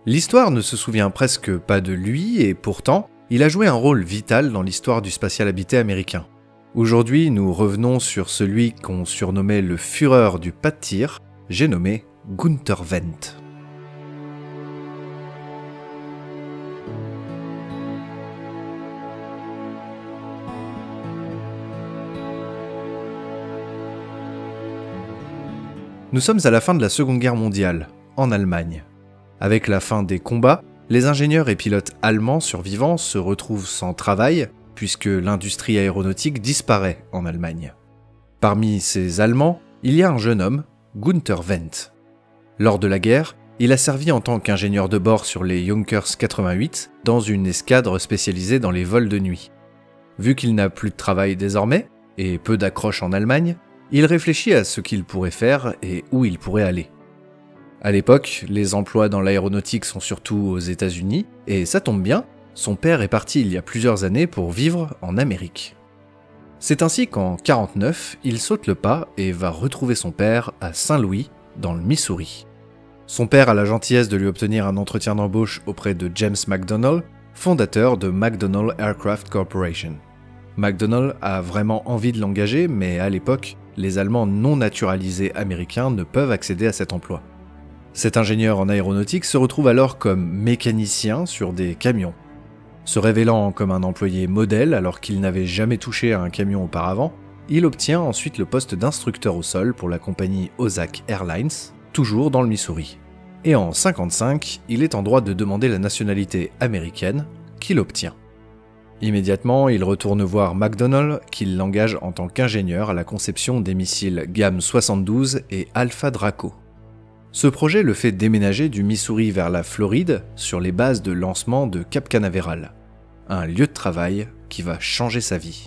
L'histoire ne se souvient presque pas de lui et pourtant, il a joué un rôle vital dans l'histoire du spatial habité américain. Aujourd'hui, nous revenons sur celui qu'on surnommait le Führer du pas de tir, j'ai nommé Günther Wendt. Nous sommes à la fin de la Seconde Guerre mondiale, en Allemagne. Avec la fin des combats, les ingénieurs et pilotes allemands survivants se retrouvent sans travail, puisque l'industrie aéronautique disparaît en Allemagne. Parmi ces Allemands, il y a un jeune homme, Günther Wendt. Lors de la guerre, il a servi en tant qu'ingénieur de bord sur les Junkers 88 dans une escadre spécialisée dans les vols de nuit. Vu qu'il n'a plus de travail désormais, et peu d'accroche en Allemagne, il réfléchit à ce qu'il pourrait faire et où il pourrait aller. À l'époque, les emplois dans l'aéronautique sont surtout aux États-Unis, et ça tombe bien, son père est parti il y a plusieurs années pour vivre en Amérique. C'est ainsi qu'en 1949, il saute le pas et va retrouver son père à Saint-Louis, dans le Missouri. Son père a la gentillesse de lui obtenir un entretien d'embauche auprès de James McDonnell, fondateur de McDonnell Aircraft Corporation. McDonnell a vraiment envie de l'engager, mais à l'époque, les Allemands non naturalisés américains ne peuvent accéder à cet emploi. Cet ingénieur en aéronautique se retrouve alors comme mécanicien sur des camions. Se révélant comme un employé modèle alors qu'il n'avait jamais touché à un camion auparavant, il obtient ensuite le poste d'instructeur au sol pour la compagnie Ozark Airlines, toujours dans le Missouri. Et en 1955, il est en droit de demander la nationalité américaine, qu'il obtient. Immédiatement, il retourne voir McDonnell, qui l'engage en tant qu'ingénieur à la conception des missiles GAM-72 et Alpha Draco. Ce projet le fait déménager du Missouri vers la Floride sur les bases de lancement de Cap Canaveral, un lieu de travail qui va changer sa vie.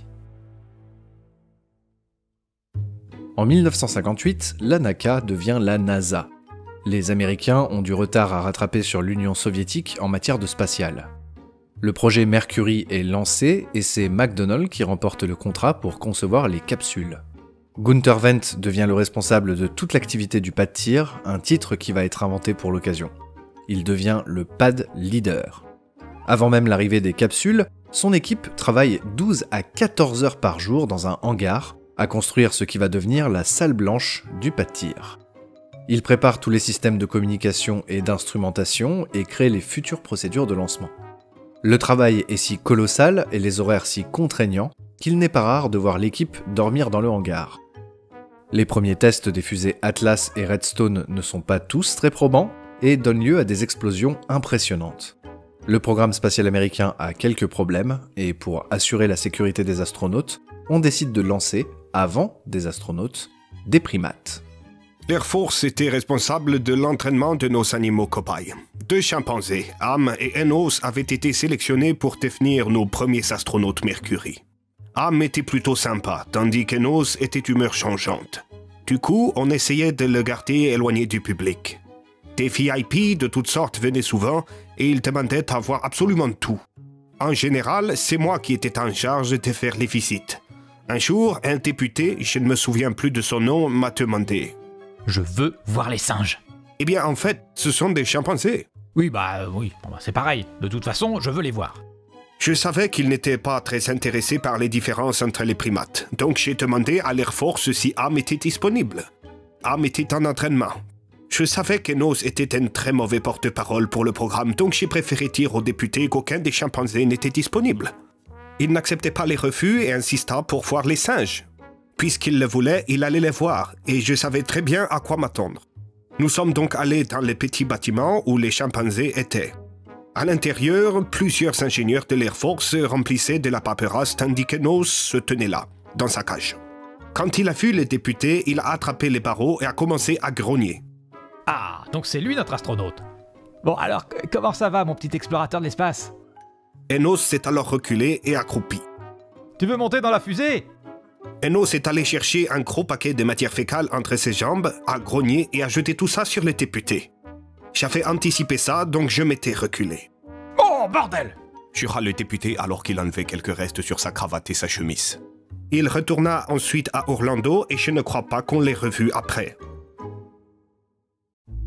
En 1958, la NACA devient la NASA. Les Américains ont du retard à rattraper sur l'Union soviétique en matière de spatial. Le projet Mercury est lancé et c'est McDonnell qui remporte le contrat pour concevoir les capsules. Günther Wendt devient le responsable de toute l'activité du pad tir, un titre qui va être inventé pour l'occasion. Il devient le pad leader. Avant même l'arrivée des capsules, son équipe travaille 12 à 14 heures par jour dans un hangar à construire ce qui va devenir la salle blanche du pad tir. Il prépare tous les systèmes de communication et d'instrumentation et crée les futures procédures de lancement. Le travail est si colossal et les horaires si contraignants qu'il n'est pas rare de voir l'équipe dormir dans le hangar. Les premiers tests des fusées Atlas et Redstone ne sont pas tous très probants et donnent lieu à des explosions impressionnantes. Le programme spatial américain a quelques problèmes et pour assurer la sécurité des astronautes, on décide de lancer, avant des astronautes, des primates. L'Air Force était responsable de l'entraînement de nos animaux cobayes. 2 chimpanzés, Am et Enos, avaient été sélectionnés pour devenir nos premiers astronautes Mercury. Am était plutôt sympa, tandis qu'Enos était d'humeur changeante. Du coup, on essayait de le garder éloigné du public. Des VIP de toutes sortes venaient souvent et ils demandaient à voir absolument tout. En général, c'est moi qui étais en charge de faire les visites. Un jour, un député, je ne me souviens plus de son nom, m'a demandé « Je veux voir les singes. » Eh bien, en fait, ce sont des chimpanzés. Oui, c'est pareil. De toute façon, je veux les voir. Je savais qu'il n'était pas très intéressé par les différences entre les primates, donc j'ai demandé à l'Air Force si Am était disponible. Am était en entraînement. Je savais qu'Enos était un très mauvais porte-parole pour le programme, donc j'ai préféré dire au député qu'aucun des chimpanzés n'était disponible. Il n'acceptait pas les refus et insista pour voir les singes. Puisqu'il le voulait, il allait les voir, et je savais très bien à quoi m'attendre. Nous sommes donc allés dans les petits bâtiments où les chimpanzés étaient. À l'intérieur, plusieurs ingénieurs de l'Air Force remplissaient de la paperasse tandis qu'Enos se tenait là, dans sa cage. Quand il a vu les députés, il a attrapé les barreaux et a commencé à grogner. Ah, donc c'est lui notre astronaute. Bon, alors, comment ça va, mon petit explorateur de l'espace? Enos s'est alors reculé et accroupi. Tu veux monter dans la fusée? Enos est allé chercher un gros paquet de matière fécale entre ses jambes, a grogné et a jeté tout ça sur les députés. J'avais anticipé ça, donc je m'étais reculé. Oh, bordel! Jura le député alors qu'il enlevait quelques restes sur sa cravate et sa chemise. Il retourna ensuite à Orlando et je ne crois pas qu'on l'ait revu après.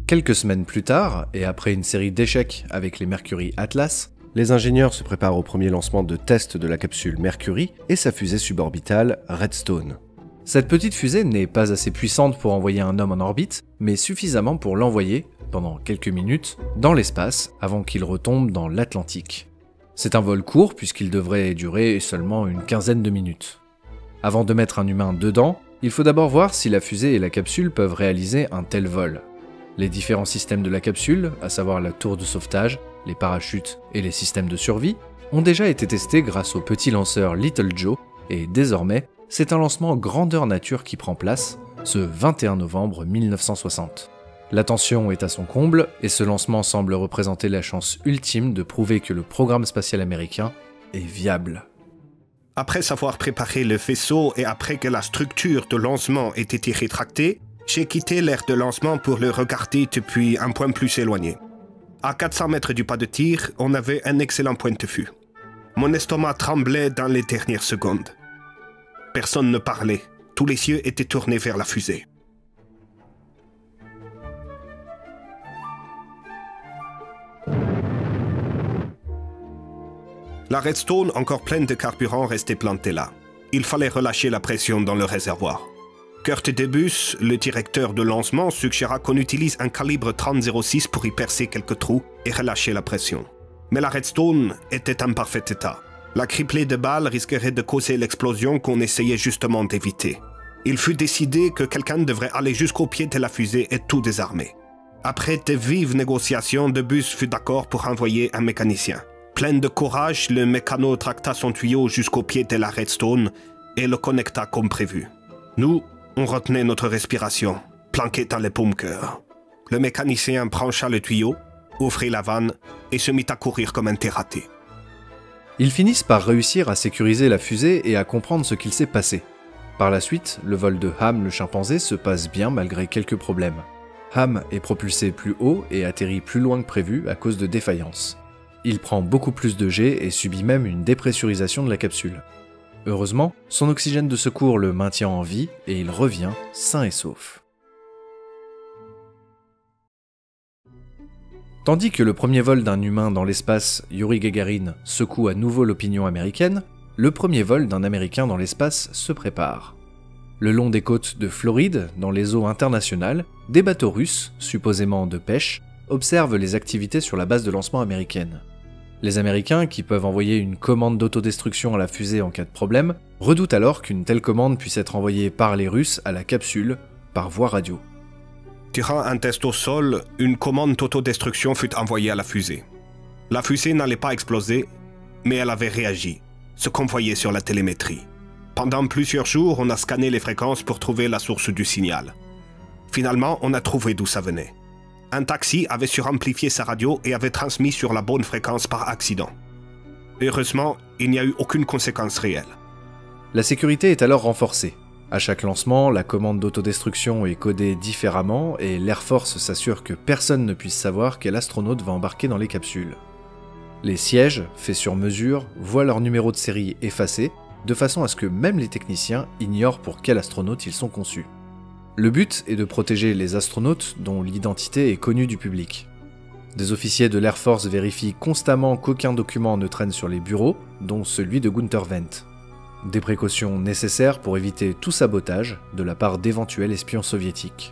Quelques semaines plus tard, et après une série d'échecs avec les Mercury Atlas, les ingénieurs se préparent au premier lancement de test de la capsule Mercury et sa fusée suborbitale Redstone. Cette petite fusée n'est pas assez puissante pour envoyer un homme en orbite, mais suffisamment pour l'envoyer, pendant quelques minutes, dans l'espace avant qu'il retombe dans l'Atlantique. C'est un vol court puisqu'il devrait durer seulement une quinzaine de minutes. Avant de mettre un humain dedans, il faut d'abord voir si la fusée et la capsule peuvent réaliser un tel vol. Les différents systèmes de la capsule, à savoir la tour de sauvetage, les parachutes et les systèmes de survie, ont déjà été testés grâce au petit lanceur Little Joe, et désormais, c'est un lancement grandeur nature qui prend place, ce 21 novembre 1960. La tension est à son comble, et ce lancement semble représenter la chance ultime de prouver que le programme spatial américain est viable. Après avoir préparé le vaisseau et après que la structure de lancement ait été rétractée, j'ai quitté l'aire de lancement pour le regarder depuis un point plus éloigné. À 400 mètres du pas de tir, on avait un excellent point de vue. Mon estomac tremblait dans les dernières secondes. Personne ne parlait. Tous les yeux étaient tournés vers la fusée. La Redstone, encore pleine de carburant, restait plantée là. Il fallait relâcher la pression dans le réservoir. Kurt Debus, le directeur de lancement, suggéra qu'on utilise un calibre 30-06 pour y percer quelques trous et relâcher la pression. Mais la Redstone était en parfait état. La criblée de balles risquerait de causer l'explosion qu'on essayait justement d'éviter. Il fut décidé que quelqu'un devrait aller jusqu'au pied de la fusée et tout désarmer. Après de vives négociations, Debus fut d'accord pour envoyer un mécanicien. Plein de courage, le mécano tracta son tuyau jusqu'au pied de la Redstone et le connecta comme prévu. Nous, on retenait notre respiration, planqués dans les bunkers. Le mécanicien brancha le tuyau, ouvrit la vanne et se mit à courir comme un terraté. Ils finissent par réussir à sécuriser la fusée et à comprendre ce qu'il s'est passé. Par la suite, le vol de Ham le chimpanzé se passe bien malgré quelques problèmes. Ham est propulsé plus haut et atterrit plus loin que prévu à cause de défaillances. Il prend beaucoup plus de jet et subit même une dépressurisation de la capsule. Heureusement, son oxygène de secours le maintient en vie et il revient sain et sauf. Tandis que le premier vol d'un humain dans l'espace, Yuri Gagarin, secoue à nouveau l'opinion américaine, le premier vol d'un Américain dans l'espace se prépare. Le long des côtes de Floride, dans les eaux internationales, des bateaux russes, supposément de pêche, observent les activités sur la base de lancement américaine. Les Américains, qui peuvent envoyer une commande d'autodestruction à la fusée en cas de problème, redoutent alors qu'une telle commande puisse être envoyée par les Russes à la capsule, par voie radio. Durant un test au sol, une commande d'autodestruction fut envoyée à la fusée. La fusée n'allait pas exploser, mais elle avait réagi, ce qu'on voyait sur la télémétrie. Pendant plusieurs jours, on a scanné les fréquences pour trouver la source du signal. Finalement, on a trouvé d'où ça venait. Un taxi avait suramplifié sa radio et avait transmis sur la bonne fréquence par accident. Heureusement, il n'y a eu aucune conséquence réelle. La sécurité est alors renforcée. À chaque lancement, la commande d'autodestruction est codée différemment et l'Air Force s'assure que personne ne puisse savoir quel astronaute va embarquer dans les capsules. Les sièges, faits sur mesure, voient leur numéro de série effacé, de façon à ce que même les techniciens ignorent pour quel astronaute ils sont conçus. Le but est de protéger les astronautes dont l'identité est connue du public. Des officiers de l'Air Force vérifient constamment qu'aucun document ne traîne sur les bureaux, dont celui de Gunther Wendt. Des précautions nécessaires pour éviter tout sabotage de la part d'éventuels espions soviétiques.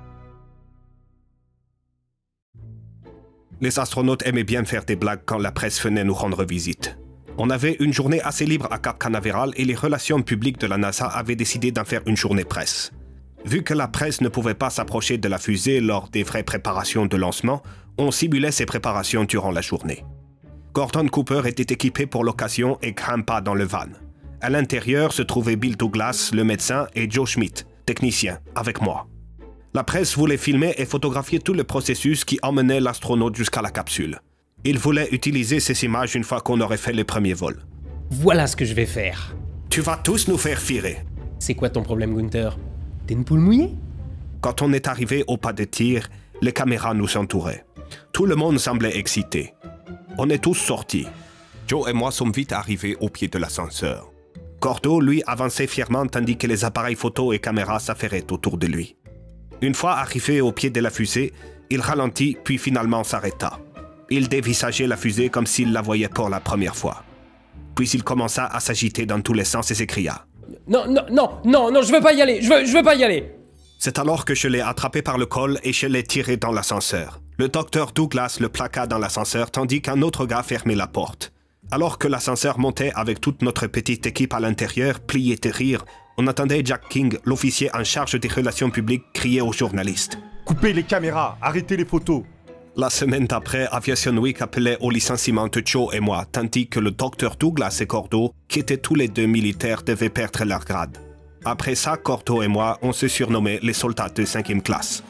Les astronautes aimaient bien faire des blagues quand la presse venait nous rendre visite. On avait une journée assez libre à Cap Canaveral et les relations publiques de la NASA avaient décidé d'en faire une journée presse. Vu que la presse ne pouvait pas s'approcher de la fusée lors des vraies préparations de lancement, on simulait ces préparations durant la journée. Gordon Cooper était équipé pour l'occasion et grimpa dans le van. À l'intérieur se trouvaient Bill Douglas, le médecin, et Joe Schmidt, technicien, avec moi. La presse voulait filmer et photographier tout le processus qui emmenait l'astronaute jusqu'à la capsule. Ils voulaient utiliser ces images une fois qu'on aurait fait les premiers vols. Voilà ce que je vais faire. Tu vas tous nous faire virer. C'est quoi ton problème, Gunther? T'es une poule mouillée? Quand on est arrivé au pas de tir, les caméras nous entouraient. Tout le monde semblait excité. On est tous sortis. Joe et moi sommes vite arrivés au pied de l'ascenseur. Gordo, lui, avançait fièrement tandis que les appareils photo et caméras s'affairaient autour de lui. Une fois arrivé au pied de la fusée, Il ralentit, puis finalement s'arrêta. Il dévisageait la fusée comme s'il la voyait pour la première fois. Puis il commença à s'agiter dans tous les sens et s'écria. Non, je veux pas y aller, je veux pas y aller. C'est alors que je l'ai attrapé par le col et je l'ai tiré dans l'ascenseur. Le docteur Douglas le plaqua dans l'ascenseur tandis qu'un autre gars fermait la porte. Alors que l'ascenseur montait avec toute notre petite équipe à l'intérieur, pliée de rire, on entendait Jack King, l'officier en charge des relations publiques, crier aux journalistes. Coupez les caméras, arrêtez les photos. La semaine d'après, Aviation Week appelait au licenciement de Joe et moi, tandis que le docteur Douglas et Cordo, qui étaient tous les deux militaires, devaient perdre leur grade. Après ça, Cordo et moi, on se surnommait les soldats de 5e classe.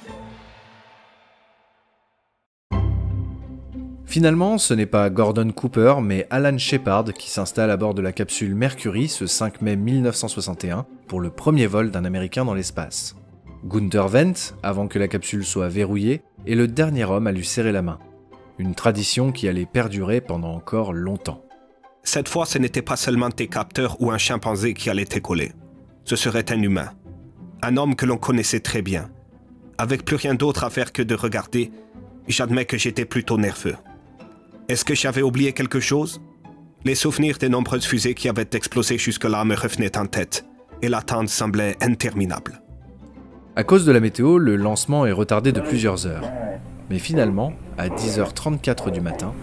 Finalement, ce n'est pas Gordon Cooper, mais Alan Shepard qui s'installe à bord de la capsule Mercury ce 5 mai 1961 pour le premier vol d'un Américain dans l'espace. Gunther Wendt, avant que la capsule soit verrouillée, est le dernier homme à lui serrer la main. Une tradition qui allait perdurer pendant encore longtemps. Cette fois, ce n'était pas seulement des capteurs ou un chimpanzé qui allait décoller. Ce serait un humain. Un homme que l'on connaissait très bien. Avec plus rien d'autre à faire que de regarder, j'admets que j'étais plutôt nerveux. Est-ce que j'avais oublié quelque chose? Les souvenirs des nombreuses fusées qui avaient explosé jusque-là me revenaient en tête, et l'attente semblait interminable. À cause de la météo, le lancement est retardé de plusieurs heures. Mais finalement, à 10h34 du matin,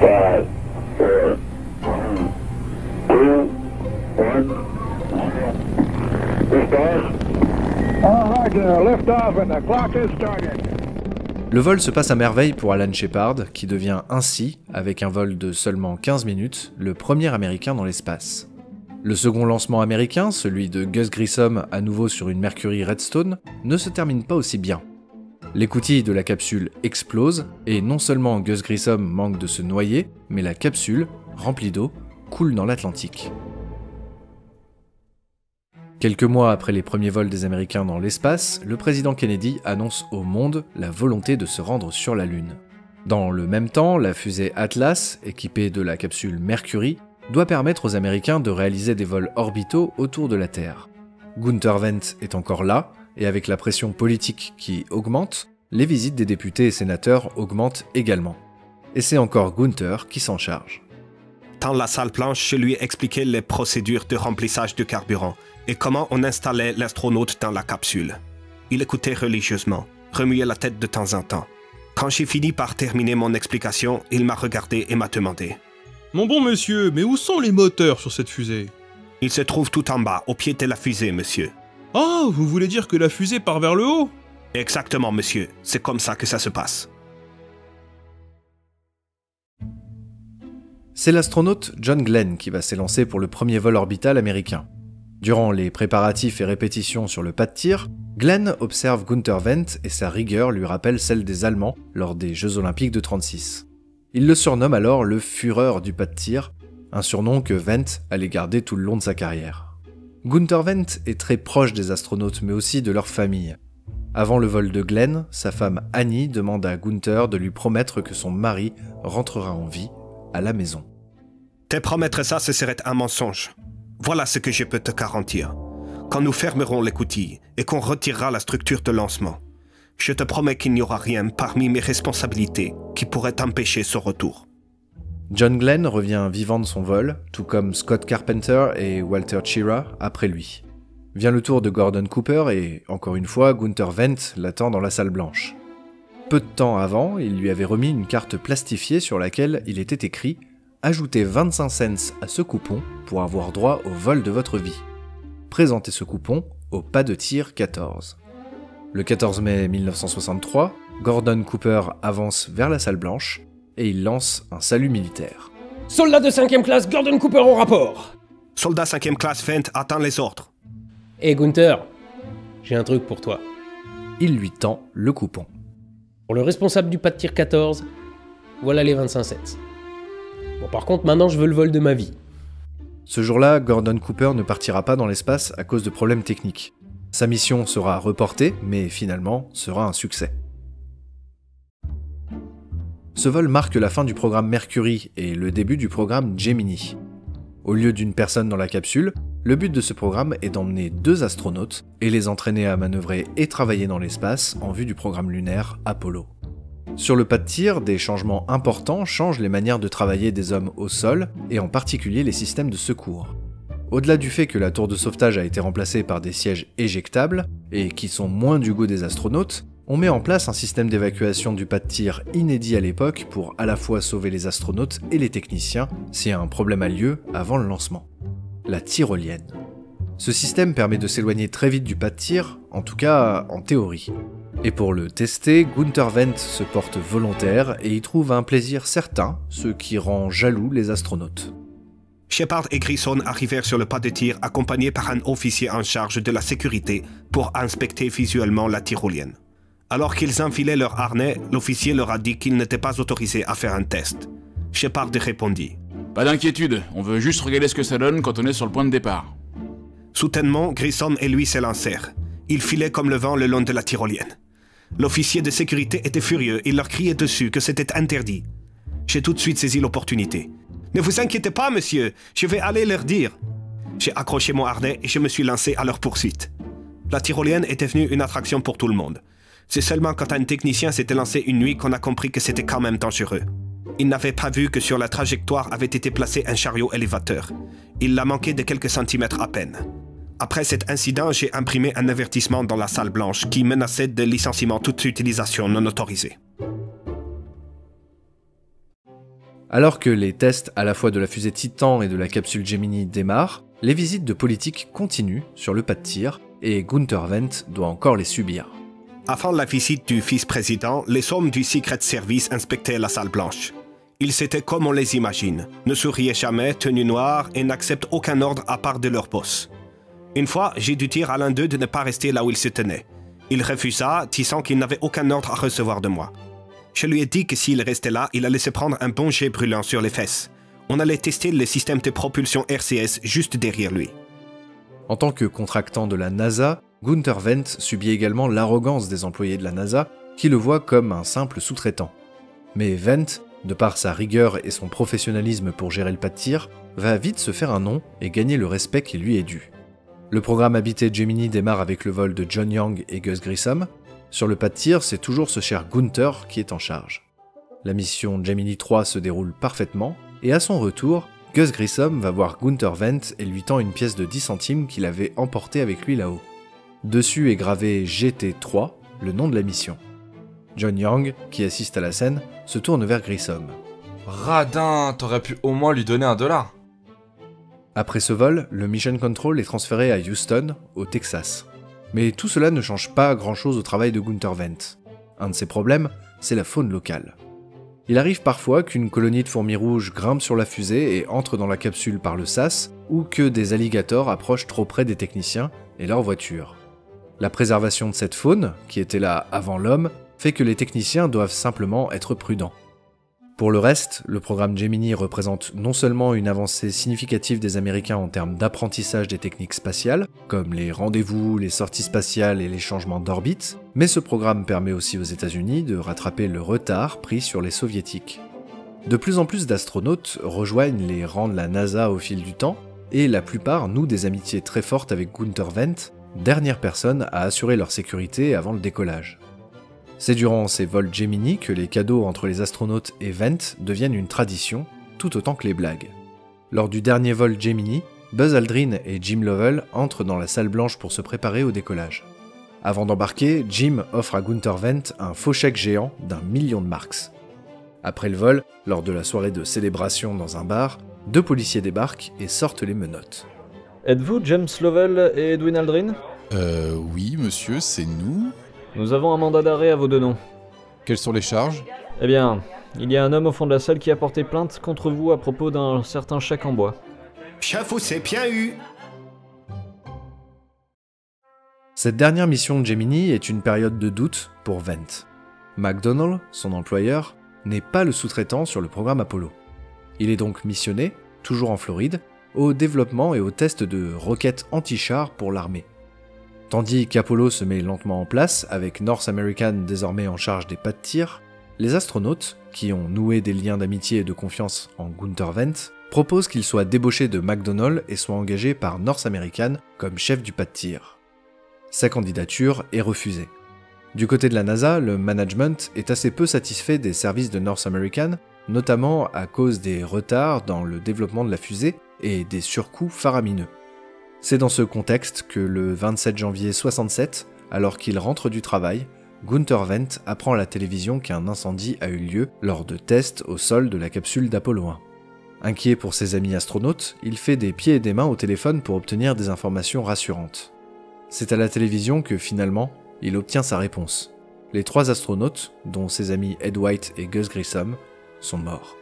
le vol se passe à merveille pour Alan Shepard, qui devient ainsi, avec un vol de seulement 15 minutes, le premier Américain dans l'espace. Le second lancement américain, celui de Gus Grissom à nouveau sur une Mercury Redstone, ne se termine pas aussi bien. L'écoutille de la capsule explose, et non seulement Gus Grissom manque de se noyer, mais la capsule, remplie d'eau, coule dans l'Atlantique. Quelques mois après les premiers vols des Américains dans l'espace, le président Kennedy annonce au monde la volonté de se rendre sur la Lune. Dans le même temps, la fusée Atlas, équipée de la capsule Mercury, doit permettre aux Américains de réaliser des vols orbitaux autour de la Terre. Gunther Wendt est encore là, et avec la pression politique qui augmente, les visites des députés et sénateurs augmentent également. Et c'est encore Gunther qui s'en charge. Dans la salle blanche, je lui expliquais les procédures de remplissage de carburant et comment on installait l'astronaute dans la capsule. Il écoutait religieusement, remuait la tête de temps en temps. Quand j'ai fini par terminer mon explication, il m'a regardé et m'a demandé « Mon bon monsieur, mais où sont les moteurs sur cette fusée ?»« Ils se trouvent tout en bas, au pied de la fusée, monsieur. »« Ah, vous voulez dire que la fusée part vers le haut ?»« Exactement, monsieur. C'est comme ça que ça se passe. » C'est l'astronaute John Glenn qui va s'élancer pour le premier vol orbital américain. Durant les préparatifs et répétitions sur le pas de tir, Glenn observe Gunther Wendt et sa rigueur lui rappelle celle des Allemands lors des Jeux Olympiques de 1936. Il le surnomme alors le Führer du pas de tir, un surnom que Wendt allait garder tout le long de sa carrière. Gunther Wendt est très proche des astronautes mais aussi de leur famille. Avant le vol de Glenn, sa femme Annie demande à Gunther de lui promettre que son mari rentrera en vie à la maison. Te promettre ça, ce serait un mensonge. Voilà ce que je peux te garantir. Quand nous fermerons l'écoutille et qu'on retirera la structure de lancement, je te promets qu'il n'y aura rien parmi mes responsabilités qui pourrait empêcher ce retour. John Glenn revient vivant de son vol, tout comme Scott Carpenter et Walter Schirra après lui. Vient le tour de Gordon Cooper et, encore une fois, Gunther Wendt l'attend dans la salle blanche. Peu de temps avant, il lui avait remis une carte plastifiée sur laquelle il était écrit « Ajoutez 25 cents à ce coupon pour avoir droit au vol de votre vie. Présentez ce coupon au pas de tir 14. » Le 14 mai 1963, Gordon Cooper avance vers la salle blanche et il lance un salut militaire. « Soldat de 5e classe, Gordon Cooper au rapport !»« Soldat 5e classe, Wendt attend les ordres. »« Hé Gunther, j'ai un truc pour toi. » Il lui tend le coupon. Pour le responsable du pas de tir 14, voilà les 25 cents. Bon, par contre, maintenant, je veux le vol de ma vie. Ce jour-là, Gordon Cooper ne partira pas dans l'espace à cause de problèmes techniques. Sa mission sera reportée, mais finalement sera un succès. Ce vol marque la fin du programme Mercury et le début du programme Gemini. Au lieu d'une personne dans la capsule, le but de ce programme est d'emmener 2 astronautes et les entraîner à manœuvrer et travailler dans l'espace en vue du programme lunaire Apollo. Sur le pas de tir, des changements importants changent les manières de travailler des hommes au sol, et en particulier les systèmes de secours. Au-delà du fait que la tour de sauvetage a été remplacée par des sièges éjectables, et qui sont moins du goût des astronautes, on met en place un système d'évacuation du pas de tir inédit à l'époque pour à la fois sauver les astronautes et les techniciens si un problème a lieu avant le lancement. La tyrolienne. Ce système permet de s'éloigner très vite du pas de tir, en tout cas en théorie. Et pour le tester, Gunther Wendt se porte volontaire et y trouve un plaisir certain, ce qui rend jaloux les astronautes. Shepard et Grissom arrivèrent sur le pas de tir accompagnés par un officier en charge de la sécurité pour inspecter visuellement la tyrolienne. Alors qu'ils enfilaient leur harnais, l'officier leur a dit qu'ils n'étaient pas autorisés à faire un test. Shepard répondit « Pas d'inquiétude, on veut juste regarder ce que ça donne quand on est sur le point de départ. » Soudainement, Grissom et lui s'élancèrent. Ils filaient comme le vent le long de la tyrolienne. L'officier de sécurité était furieux, il leur criait dessus que c'était interdit. J'ai tout de suite saisi l'opportunité. « Ne vous inquiétez pas, monsieur, je vais aller leur dire. » J'ai accroché mon harnais et je me suis lancé à leur poursuite. La tyrolienne est devenue une attraction pour tout le monde. C'est seulement quand un technicien s'était lancé une nuit qu'on a compris que c'était quand même dangereux. Il n'avait pas vu que sur la trajectoire avait été placé un chariot élévateur. Il l'a manqué de quelques centimètres à peine. Après cet incident, j'ai imprimé un avertissement dans la salle blanche qui menaçait de licenciement toute utilisation non autorisée. Alors que les tests à la fois de la fusée Titan et de la capsule Gemini démarrent, les visites de politique continuent sur le pas de tir et Gunther Wendt doit encore les subir. Avant la visite du vice-président, les hommes du Secret Service inspectaient la salle blanche. Ils étaient comme on les imagine, ne souriaient jamais, tenus noirs et n'acceptent aucun ordre à part de leur boss. Une fois, j'ai dû dire à l'un d'eux de ne pas rester là où il se tenait. Il refusa, disant qu'il n'avait aucun ordre à recevoir de moi. Je lui ai dit que s'il restait là, il allait se prendre un bon jet brûlant sur les fesses. On allait tester le système de propulsion RCS juste derrière lui. En tant que contractant de la NASA, Gunther Wendt subit également l'arrogance des employés de la NASA qui le voient comme un simple sous-traitant. Mais Wendt, de par sa rigueur et son professionnalisme pour gérer le pas de tir, va vite se faire un nom et gagner le respect qui lui est dû. Le programme habité Gemini démarre avec le vol de John Young et Gus Grissom. Sur le pas de tir, c'est toujours ce cher Gunther qui est en charge. La mission Gemini 3 se déroule parfaitement, et à son retour, Gus Grissom va voir Gunther Wendt et lui tend une pièce de 10 centimes qu'il avait emportée avec lui là-haut. Dessus est gravé GT3, le nom de la mission. John Young, qui assiste à la scène, se tourne vers Grissom. « Radin, t'aurais pu au moins lui donner $1. » Après ce vol, le Mission Control est transféré à Houston, au Texas. Mais tout cela ne change pas grand-chose au travail de Gunther Wendt. Un de ses problèmes, c'est la faune locale. Il arrive parfois qu'une colonie de fourmis rouges grimpe sur la fusée et entre dans la capsule par le sas, ou que des alligators approchent trop près des techniciens et leurs voitures. La préservation de cette faune, qui était là avant l'homme, fait que les techniciens doivent simplement être prudents. Pour le reste, le programme Gemini représente non seulement une avancée significative des Américains en termes d'apprentissage des techniques spatiales, comme les rendez-vous, les sorties spatiales et les changements d'orbite, mais ce programme permet aussi aux États-Unis de rattraper le retard pris sur les Soviétiques. De plus en plus d'astronautes rejoignent les rangs de la NASA au fil du temps, et la plupart nouent des amitiés très fortes avec Gunther Wendt, dernière personne à assurer leur sécurité avant le décollage. C'est durant ces vols Gemini que les cadeaux entre les astronautes et Wendt deviennent une tradition, tout autant que les blagues. Lors du dernier vol Gemini, Buzz Aldrin et Jim Lovell entrent dans la salle blanche pour se préparer au décollage. Avant d'embarquer, Jim offre à Gunther Wendt un faux chèque géant d'1 million de marks. Après le vol, lors de la soirée de célébration dans un bar, 2 policiers débarquent et sortent les menottes. Êtes-vous James Lovell et Edwin Aldrin ? Oui, monsieur, c'est nous. Nous avons un mandat d'arrêt à vos 2 noms. Quelles sont les charges ? Eh bien, il y a un homme au fond de la salle qui a porté plainte contre vous à propos d'un certain chèque en bois. Je vous ai bien eu. Cette dernière mission de Gemini est une période de doute pour Wendt. McDonnell, son employeur, n'est pas le sous-traitant sur le programme Apollo. Il est donc missionné, toujours en Floride, au développement et au test de roquettes anti-chars pour l'armée. Tandis qu'Apollo se met lentement en place, avec North American désormais en charge des pas de tir, les astronautes, qui ont noué des liens d'amitié et de confiance en Gunther Wendt, proposent qu'il soit débauché de McDonnell et soit engagé par North American comme chef du pas de tir. Sa candidature est refusée. Du côté de la NASA, le management est assez peu satisfait des services de North American, notamment à cause des retards dans le développement de la fusée et des surcoûts faramineux. C'est dans ce contexte que le 27 janvier 67, alors qu'il rentre du travail, Gunther Wendt apprend à la télévision qu'un incendie a eu lieu lors de tests au sol de la capsule d'Apollo 1. Inquiet pour ses amis astronautes, il fait des pieds et des mains au téléphone pour obtenir des informations rassurantes. C'est à la télévision que finalement, il obtient sa réponse. Les 3 astronautes, dont ses amis Ed White et Gus Grissom, sont morts.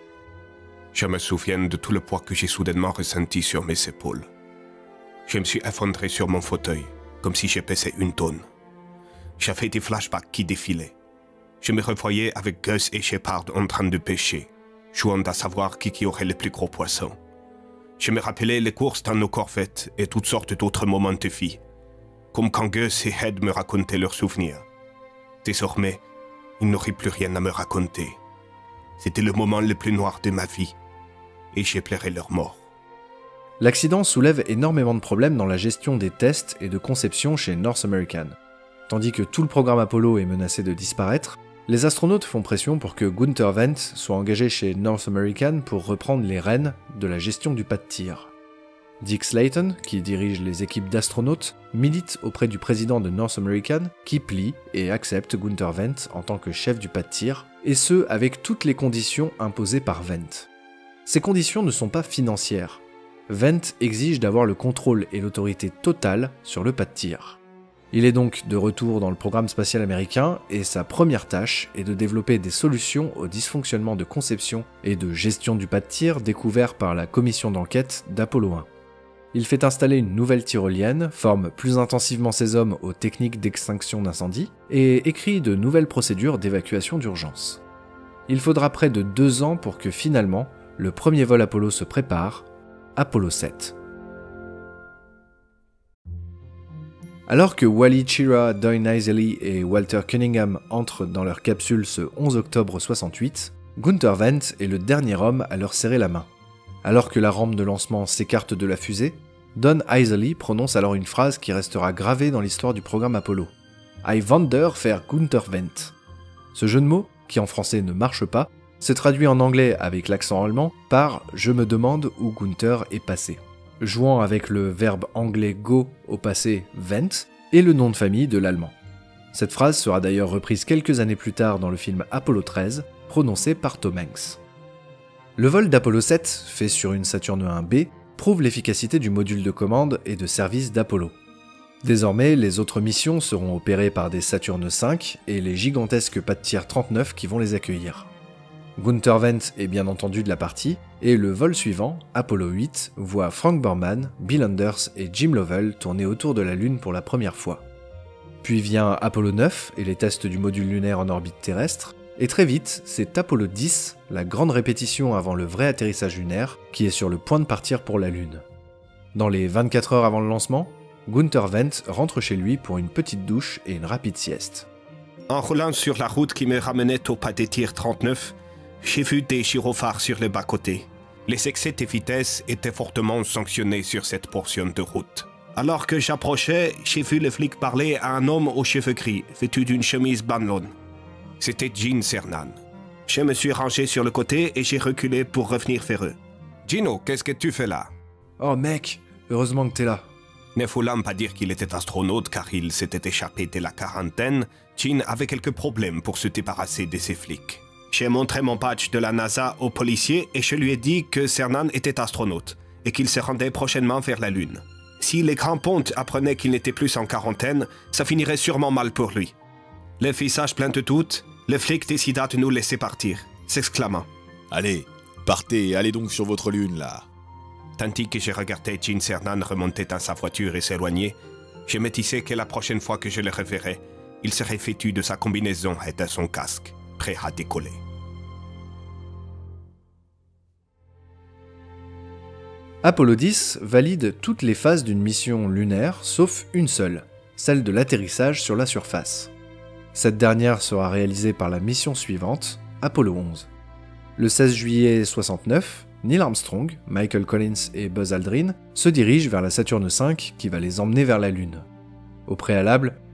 Je me souviens de tout le poids que j'ai soudainement ressenti sur mes épaules. Je me suis effondré sur mon fauteuil, comme si j'ai pesé 1 tonne. J'avais des flashbacks qui défilaient. Je me revoyais avec Gus et Shepard en train de pêcher, jouant à savoir qui aurait les plus gros poissons. Je me rappelais les courses dans nos corvettes et toutes sortes d'autres moments de vie, comme quand Gus et Ed me racontaient leurs souvenirs. Désormais, ils n'auraient plus rien à me raconter. C'était le moment le plus noir de ma vie, et j'ai pleuré leur mort. L'accident soulève énormément de problèmes dans la gestion des tests et de conception chez North American. Tandis que tout le programme Apollo est menacé de disparaître, les astronautes font pression pour que Gunther Wendt soit engagé chez North American pour reprendre les rênes de la gestion du pas de tir. Dick Slayton, qui dirige les équipes d'astronautes, milite auprès du président de North American, qui plie et accepte Gunther Wendt en tant que chef du pas de tir, et ce avec toutes les conditions imposées par Wendt. Ces conditions ne sont pas financières. Wendt exige d'avoir le contrôle et l'autorité totale sur le pas de tir. Il est donc de retour dans le programme spatial américain et sa première tâche est de développer des solutions aux dysfonctionnements de conception et de gestion du pas de tir découverts par la commission d'enquête d'Apollo 1. Il fait installer une nouvelle tyrolienne, forme plus intensivement ses hommes aux techniques d'extinction d'incendie et écrit de nouvelles procédures d'évacuation d'urgence. Il faudra près de 2 ans pour que finalement, le premier vol Apollo se prépare, Apollo 7. Alors que Wally Schirra, Don Isley et Walter Cunningham entrent dans leur capsule ce 11 octobre 68, Gunther Wendt est le dernier homme à leur serrer la main. Alors que la rampe de lancement s'écarte de la fusée, Don Isley prononce alors une phrase qui restera gravée dans l'histoire du programme Apollo. I wonder wer Gunther Wendt. Ce jeu de mots, qui en français ne marche pas, se traduit en anglais avec l'accent allemand par « je me demande où Gunther est passé », jouant avec le verbe anglais go au passé Wendt et le nom de famille de l'allemand. Cette phrase sera d'ailleurs reprise quelques années plus tard dans le film Apollo 13, prononcée par Tom Hanks. Le vol d'Apollo 7, fait sur une Saturne 1B, prouve l'efficacité du module de commande et de service d'Apollo. Désormais, les autres missions seront opérées par des Saturne 5 et les gigantesques pas de tir 39 qui vont les accueillir. Gunther Wendt est bien entendu de la partie, et le vol suivant, Apollo 8, voit Frank Borman, Bill Anders et Jim Lovell tourner autour de la Lune pour la première fois. Puis vient Apollo 9 et les tests du module lunaire en orbite terrestre, et très vite, c'est Apollo 10, la grande répétition avant le vrai atterrissage lunaire, qui est sur le point de partir pour la Lune. Dans les 24 heures avant le lancement, Gunther Wendt rentre chez lui pour une petite douche et une rapide sieste. En roulant sur la route qui me ramenait au pas de tir 39, j'ai vu des gyrophares sur le bas-côté. Les excès de vitesse étaient fortement sanctionnés sur cette portion de route. Alors que j'approchais, j'ai vu le flic parler à un homme aux cheveux gris, vêtu d'une chemise banlon. C'était Gene Cernan. Je me suis rangé sur le côté et j'ai reculé pour revenir vers eux. « Gino, qu'est-ce que tu fais là ?»« Oh mec, heureusement que t'es là. » Ne voulant pas dire qu'il était astronaute car il s'était échappé de la quarantaine, Gene avait quelques problèmes pour se débarrasser de ces flics. J'ai montré mon badge de la NASA au policier et je lui ai dit que Cernan était astronaute et qu'il se rendait prochainement vers la Lune. Si les grands pontes apprenaient qu'il n'était plus en quarantaine, ça finirait sûrement mal pour lui. Le visage plein de doutes, le flic décida de nous laisser partir, s'exclamant « Allez, partez, allez donc sur votre Lune, là !» Tandis que je regardais Gene Cernan remonter dans sa voiture et s'éloigner, je me disais que la prochaine fois que je le reverrais, il serait vêtu de sa combinaison et de son casque, prêt à décoller. Apollo 10 valide toutes les phases d'une mission lunaire, sauf une seule, celle de l'atterrissage sur la surface. Cette dernière sera réalisée par la mission suivante, Apollo 11. Le 16 juillet 69, Neil Armstrong, Michael Collins et Buzz Aldrin se dirigent vers la Saturne V qui va les emmener vers la Lune. Au préalable,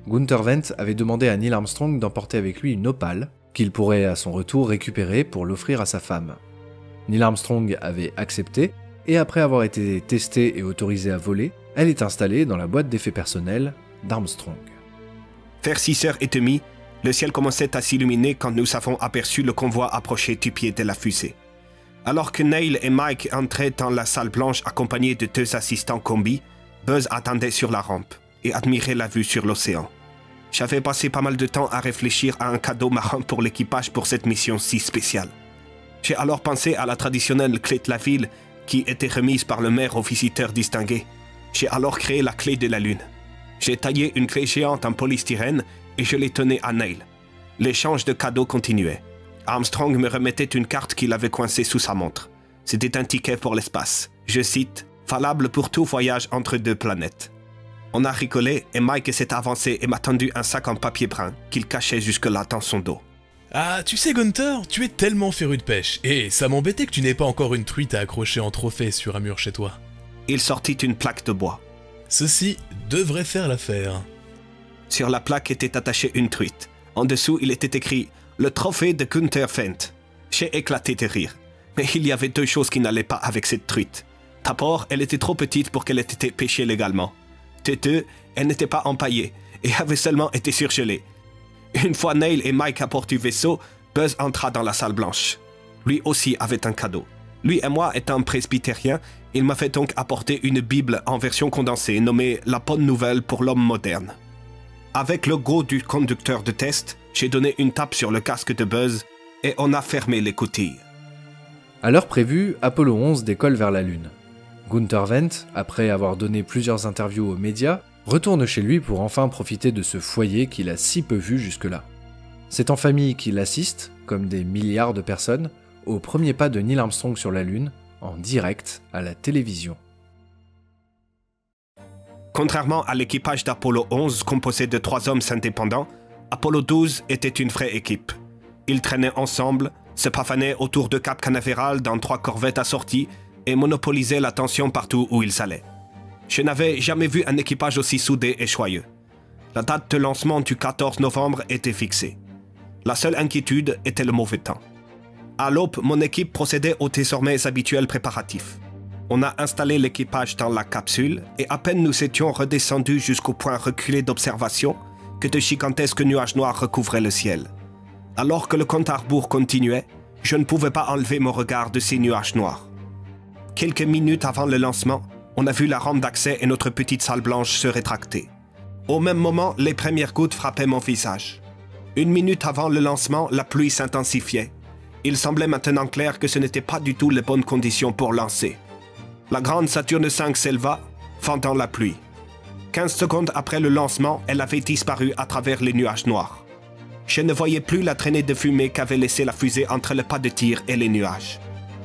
Gunther Wendt avait demandé à Neil Armstrong d'emporter avec lui une opale, qu'il pourrait à son retour récupérer pour l'offrir à sa femme. Neil Armstrong avait accepté, et après avoir été testée et autorisée à voler, elle est installée dans la boîte d'effets personnels d'Armstrong. Vers 6h30, le ciel commençait à s'illuminer quand nous avons aperçu le convoi approcher du pied de la fusée. Alors que Neil et Mike entraient dans la salle blanche accompagnés de 2 assistants combi, Buzz attendait sur la rampe et admirait la vue sur l'océan. J'avais passé pas mal de temps à réfléchir à un cadeau marin pour l'équipage pour cette mission si spéciale. J'ai alors pensé à la traditionnelle clé de la ville qui était remise par le maire aux visiteurs distingués. J'ai alors créé la clé de la Lune. J'ai taillé une clé géante en polystyrène et je l'ai tenue à Neil. L'échange de cadeaux continuait. Armstrong me remettait une carte qu'il avait coincée sous sa montre. C'était un ticket pour l'espace. Je cite, « valable pour tout voyage entre 2 planètes ». On a rigolé et Mike s'est avancé et m'a tendu un sac en papier brun qu'il cachait jusque-là dans son dos. Ah, tu sais Gunther, tu es tellement féru de pêche, et ça m'embêtait que tu n'aies pas encore une truite à accrocher en trophée sur un mur chez toi. Il sortit une plaque de bois. Ceci devrait faire l'affaire. Sur la plaque était attachée une truite. En dessous, il était écrit « Le trophée de Gunther Wendt ». J'ai éclaté de rire. Mais il y avait 2 choses qui n'allaient pas avec cette truite. D'abord, elle était trop petite pour qu'elle ait été pêchée légalement. De 2, elle n'était pas empaillée et avait seulement été surgelée. Une fois Neil et Mike à bord du vaisseau, Buzz entra dans la salle blanche. Lui aussi avait un cadeau. Lui et moi étant presbytériens, il m'avait donc apporté une Bible en version condensée nommée « La bonne nouvelle pour l'homme moderne ». Avec le go du conducteur de test, j'ai donné une tape sur le casque de Buzz et on a fermé les coutilles. À l'heure prévue, Apollo 11 décolle vers la Lune. Gunther Wendt, après avoir donné plusieurs interviews aux médias, retourne chez lui pour enfin profiter de ce foyer qu'il a si peu vu jusque-là. C'est en famille qu'il assiste, comme des milliards de personnes, au premier pas de Neil Armstrong sur la Lune, en direct à la télévision. Contrairement à l'équipage d'Apollo 11 composé de 3 hommes indépendants, Apollo 12 était une vraie équipe. Ils traînaient ensemble, se pavanaient autour de Cap Canaveral dans 3 corvettes assorties et monopolisaient l'attention partout où ils allaient. Je n'avais jamais vu un équipage aussi soudé et joyeux. La date de lancement du 14 novembre était fixée. La seule inquiétude était le mauvais temps. À l'aube, mon équipe procédait aux désormais habituels préparatifs. On a installé l'équipage dans la capsule et à peine nous étions redescendus jusqu'au point reculé d'observation que de gigantesques nuages noirs recouvraient le ciel. Alors que le compte à rebours continuait, je ne pouvais pas enlever mon regard de ces nuages noirs. Quelques minutes avant le lancement, on a vu la rampe d'accès et notre petite salle blanche se rétracter. Au même moment, les premières gouttes frappaient mon visage. 1 minute avant le lancement, la pluie s'intensifiait. Il semblait maintenant clair que ce n'était pas du tout les bonnes conditions pour lancer. La grande Saturne V s'éleva, fendant la pluie. 15 secondes après le lancement, elle avait disparu à travers les nuages noirs. Je ne voyais plus la traînée de fumée qu'avait laissée la fusée entre le pas de tir et les nuages.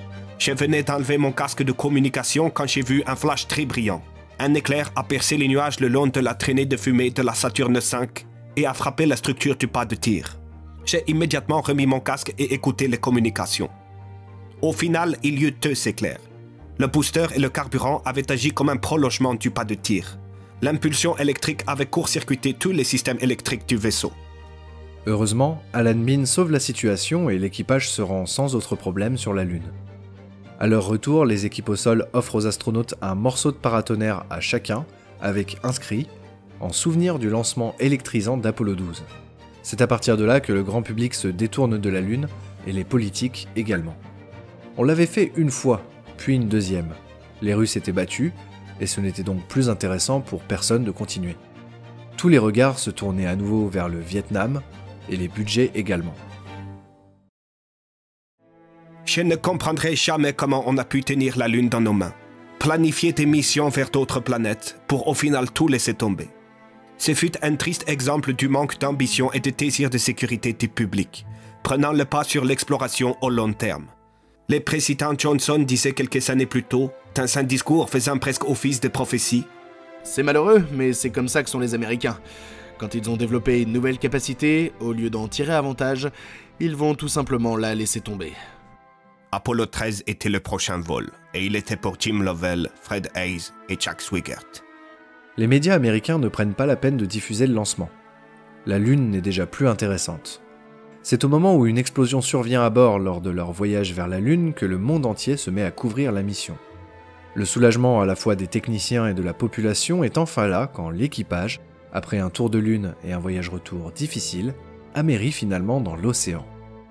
Je venais d'enlever mon casque de communication quand j'ai vu un flash très brillant. Un éclair a percé les nuages le long de la traînée de fumée de la Saturne V et a frappé la structure du pas de tir. J'ai immédiatement remis mon casque et écouté les communications. Au final, il y eut 2 éclairs. Le booster et le carburant avaient agi comme un prolongement du pas de tir. L'impulsion électrique avait court-circuité tous les systèmes électriques du vaisseau. Heureusement, Alan Bean sauve la situation et l'équipage se rend sans autre problème sur la Lune. À leur retour, les équipes au sol offrent aux astronautes un morceau de paratonnerre à chacun, avec inscrit « En souvenir du lancement électrisant d'Apollo 12 ». C'est à partir de là que le grand public se détourne de la Lune, et les politiques également. On l'avait fait une fois, puis une deuxième. Les Russes étaient battus, et ce n'était donc plus intéressant pour personne de continuer. Tous les regards se tournaient à nouveau vers le Vietnam, et les budgets également. Je ne comprendrai jamais comment on a pu tenir la Lune dans nos mains. Planifier des missions vers d'autres planètes, pour au final tout laisser tomber. Ce fut un triste exemple du manque d'ambition et de désir de sécurité du public, prenant le pas sur l'exploration au long terme. Le président Johnson disait quelques années plus tôt, dans un discours faisant presque office de prophétie, « C'est malheureux, mais c'est comme ça que sont les Américains. Quand ils ont développé une nouvelle capacité, au lieu d'en tirer avantage, ils vont tout simplement la laisser tomber. » Apollo 13 était le prochain vol, et il était pour Jim Lovell, Fred Haise et Jack Swigert. Les médias américains ne prennent pas la peine de diffuser le lancement. La Lune n'est déjà plus intéressante. C'est au moment où une explosion survient à bord lors de leur voyage vers la Lune que le monde entier se met à couvrir la mission. Le soulagement à la fois des techniciens et de la population est enfin là quand l'équipage, après un tour de Lune et un voyage retour difficile, amérit finalement dans l'océan.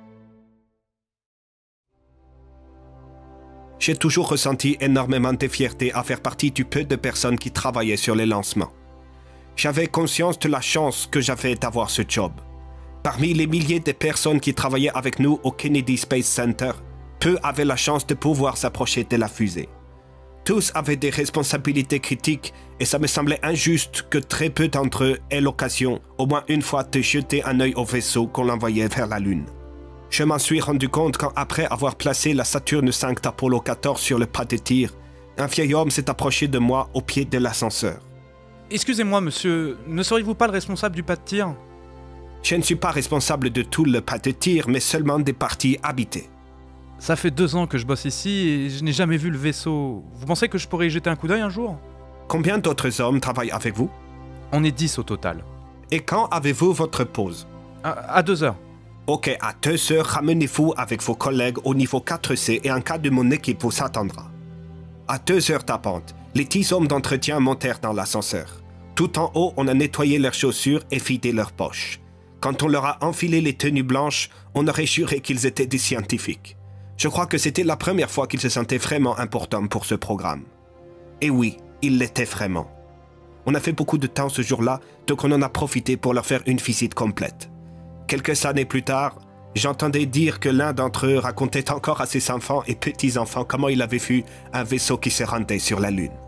J'ai toujours ressenti énormément de fierté à faire partie du peu de personnes qui travaillaient sur les lancements. J'avais conscience de la chance que j'avais d'avoir ce job. Parmi les milliers de personnes qui travaillaient avec nous au Kennedy Space Center, peu avaient la chance de pouvoir s'approcher de la fusée. Tous avaient des responsabilités critiques et ça me semblait injuste que très peu d'entre eux aient l'occasion, au moins une fois, de jeter un œil au vaisseau qu'on envoyait vers la Lune. Je m'en suis rendu compte quand, après avoir placé la Saturne V d'Apollo 14 sur le pas de tir, un vieil homme s'est approché de moi au pied de l'ascenseur. « Excusez-moi, monsieur, ne seriez-vous pas le responsable du pas de tir ?» Je ne suis pas responsable de tout le pas de tir, mais seulement des parties habitées. Ça fait 2 ans que je bosse ici et je n'ai jamais vu le vaisseau. Vous pensez que je pourrais y jeter un coup d'œil un jour? Combien d'autres hommes travaillent avec vous? On est 10 au total. Et quand avez-vous votre pause? À 2 heures. Ok, à 2 heures, ramenez-vous avec vos collègues au niveau 4C et un cas de mon équipe vous attendra. À 2 heures tapantes, les 10 hommes d'entretien montèrent dans l'ascenseur. Tout en haut, on a nettoyé leurs chaussures et vidé leurs poches. Quand on leur a enfilé les tenues blanches, on aurait juré qu'ils étaient des scientifiques. Je crois que c'était la première fois qu'ils se sentaient vraiment importants pour ce programme. Et oui, ils l'étaient vraiment. On a fait beaucoup de temps ce jour-là, donc on en a profité pour leur faire une visite complète. Quelques années plus tard, j'entendais dire que l'un d'entre eux racontait encore à ses enfants et petits-enfants comment il avait vu un vaisseau qui se rendait sur la Lune.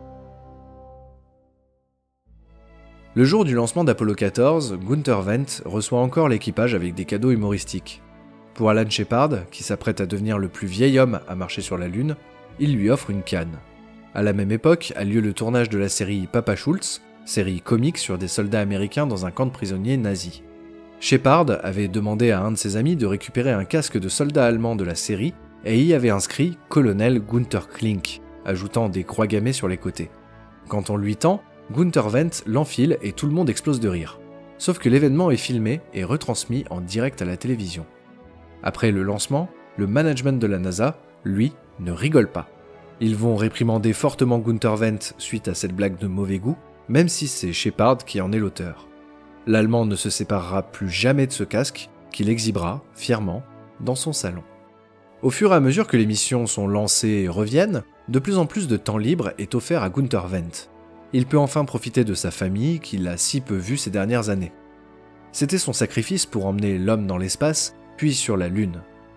Le jour du lancement d'Apollo 14, Gunther Wendt reçoit encore l'équipage avec des cadeaux humoristiques. Pour Alan Shepard, qui s'apprête à devenir le plus vieil homme à marcher sur la Lune, il lui offre une canne. À la même époque a lieu le tournage de la série Papa Schultz, série comique sur des soldats américains dans un camp de prisonniers nazis. Shepard avait demandé à un de ses amis de récupérer un casque de soldat allemand de la série et y avait inscrit « Colonel Gunther Klink », ajoutant des croix gammées sur les côtés. Quand on lui tend, Gunther Wendt l'enfile et tout le monde explose de rire. Sauf que l'événement est filmé et retransmis en direct à la télévision. Après le lancement, le management de la NASA, lui, ne rigole pas. Ils vont réprimander fortement Gunther Wendt suite à cette blague de mauvais goût, même si c'est Shepard qui en est l'auteur. L'Allemand ne se séparera plus jamais de ce casque, qu'il exhibera, fièrement, dans son salon. Au fur et à mesure que les missions sont lancées et reviennent, de plus en plus de temps libre est offert à Gunther Wendt. Il peut enfin profiter de sa famille qu'il a si peu vue ces dernières années. C'était son sacrifice pour emmener l'homme dans l'espace, puis sur la Lune.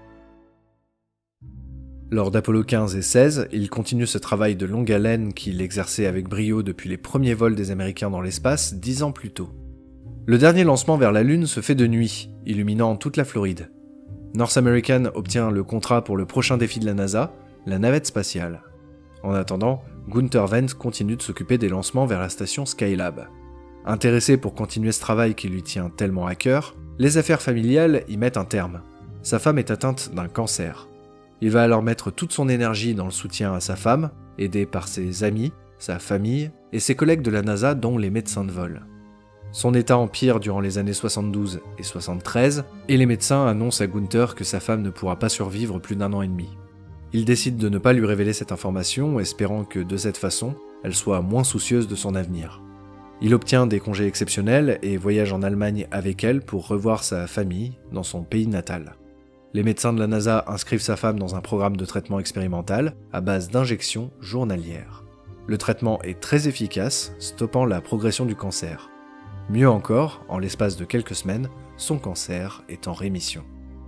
Lors d'Apollo 15 et 16, il continue ce travail de longue haleine qu'il exerçait avec brio depuis les premiers vols des Américains dans l'espace 10 ans plus tôt. Le dernier lancement vers la Lune se fait de nuit, illuminant toute la Floride. North American obtient le contrat pour le prochain défi de la NASA, la navette spatiale. En attendant, Gunther Wendt continue de s'occuper des lancements vers la station Skylab. Intéressé pour continuer ce travail qui lui tient tellement à cœur, les affaires familiales y mettent un terme. Sa femme est atteinte d'un cancer. Il va alors mettre toute son énergie dans le soutien à sa femme, aidé par ses amis, sa famille et ses collègues de la NASA dont les médecins de vol. Son état empire durant les années 72 et 73, et les médecins annoncent à Gunther que sa femme ne pourra pas survivre plus d'1 an et demi. Il décide de ne pas lui révéler cette information, espérant que de cette façon, elle soit moins soucieuse de son avenir. Il obtient des congés exceptionnels et voyage en Allemagne avec elle pour revoir sa famille dans son pays natal. Les médecins de la NASA inscrivent sa femme dans un programme de traitement expérimental à base d'injections journalières. Le traitement est très efficace, stoppant la progression du cancer. Mieux encore, en l'espace de quelques semaines, son cancer est en rémission.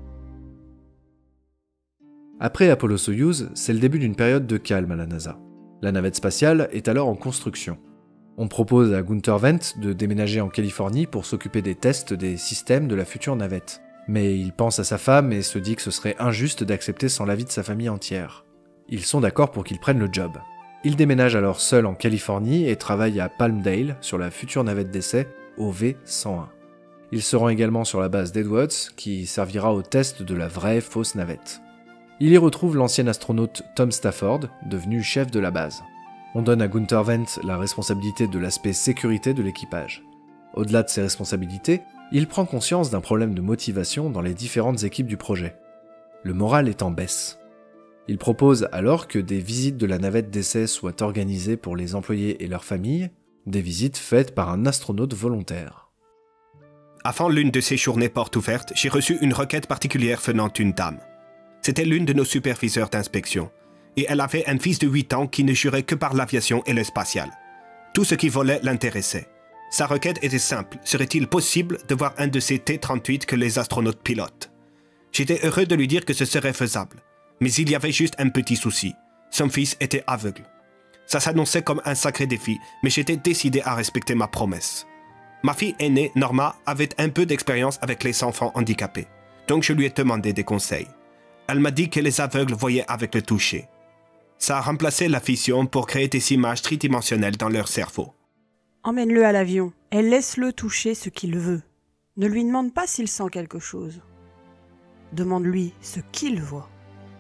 Après Apollo-Soyouz, c'est le début d'une période de calme à la NASA. La navette spatiale est alors en construction. On propose à Gunther Wendt de déménager en Californie pour s'occuper des tests des systèmes de la future navette. Mais il pense à sa femme et se dit que ce serait injuste d'accepter sans l'avis de sa famille entière. Ils sont d'accord pour qu'il prenne le job. Il déménage alors seul en Californie et travaille à Palmdale sur la future navette d'essai OV-101. Il se rend également sur la base d'Edwards qui servira au test de la vraie fausse navette. Il y retrouve l'ancien astronaute Tom Stafford, devenu chef de la base. On donne à Gunther Wendt la responsabilité de l'aspect sécurité de l'équipage. Au-delà de ses responsabilités, il prend conscience d'un problème de motivation dans les différentes équipes du projet. Le moral est en baisse. Il propose alors que des visites de la navette d'essai soient organisées pour les employés et leurs familles, des visites faites par un astronaute volontaire. Avant l'une de ces journées portes ouvertes, j'ai reçu une requête particulière venant d'une dame. C'était l'une de nos superviseurs d'inspection, et elle avait un fils de 8 ans qui ne jurait que par l'aviation et le spatial. Tout ce qui volait l'intéressait. Sa requête était simple, serait-il possible de voir un de ces T-38 que les astronautes pilotent? J'étais heureux de lui dire que ce serait faisable, mais il y avait juste un petit souci. Son fils était aveugle. Ça s'annonçait comme un sacré défi, mais j'étais décidé à respecter ma promesse. Ma fille aînée, Norma, avait un peu d'expérience avec les enfants handicapés, donc je lui ai demandé des conseils. Elle m'a dit que les aveugles voyaient avec le toucher. Ça a remplacé la vision pour créer des images tridimensionnelles dans leur cerveau. Emmène-le à l'avion et laisse-le toucher ce qu'il veut. Ne lui demande pas s'il sent quelque chose. Demande-lui ce qu'il voit.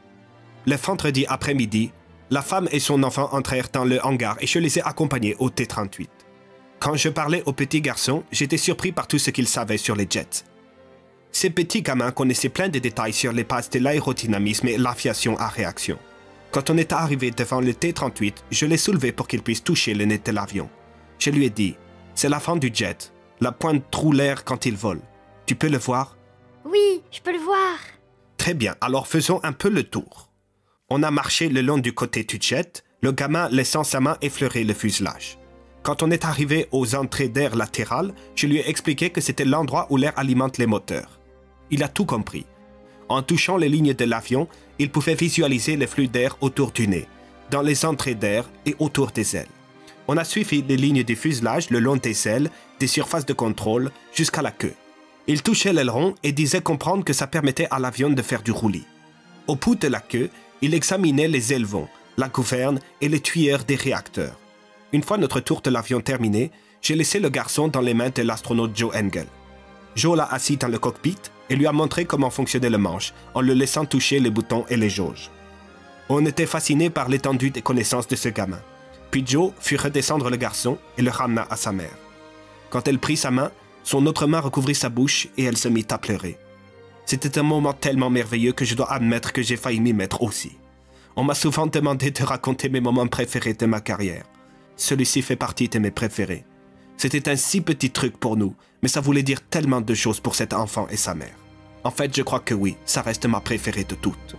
Le vendredi après-midi, la femme et son enfant entrèrent dans le hangar et je les ai accompagnés au T-38. Quand je parlais au petit garçon, j'étais surpris par tout ce qu'il savait sur les jets. Ces petits gamins connaissaient plein de détails sur les bases de l'aérodynamisme et l'aviation à réaction. Quand on est arrivé devant le T-38, je l'ai soulevé pour qu'il puisse toucher le nez de l'avion. Je lui ai dit, c'est la fin du jet. La pointe troue l'air quand il vole. Tu peux le voir? Oui, je peux le voir. Très bien, alors faisons un peu le tour. On a marché le long du côté du jet, le gamin laissant sa main effleurer le fuselage. Quand on est arrivé aux entrées d'air latérales, je lui ai expliqué que c'était l'endroit où l'air alimente les moteurs. Il a tout compris. En touchant les lignes de l'avion, il pouvait visualiser le flux d'air autour du nez, dans les entrées d'air et autour des ailes. On a suivi les lignes du fuselage le long des ailes, des surfaces de contrôle, jusqu'à la queue. Il touchait l'aileron et disait comprendre que ça permettait à l'avion de faire du roulis. Au bout de la queue, il examinait les élevons, la gouverne et les tuyères des réacteurs. Une fois notre tour de l'avion terminé, j'ai laissé le garçon dans les mains de l'astronaute Joe Engel. Joe l'a assis dans le cockpit et lui a montré comment fonctionnait le manche, en le laissant toucher les boutons et les jauges. On était fascinés par l'étendue des connaissances de ce gamin. Puis Joe fit redescendre le garçon et le ramena à sa mère. Quand elle prit sa main, son autre main recouvrit sa bouche et elle se mit à pleurer. C'était un moment tellement merveilleux que je dois admettre que j'ai failli m'y mettre aussi. On m'a souvent demandé de raconter mes moments préférés de ma carrière. Celui-ci fait partie de mes préférés. C'était un si petit truc pour nous, mais ça voulait dire tellement de choses pour cet enfant et sa mère. En fait, je crois que oui, ça reste ma préférée de toutes.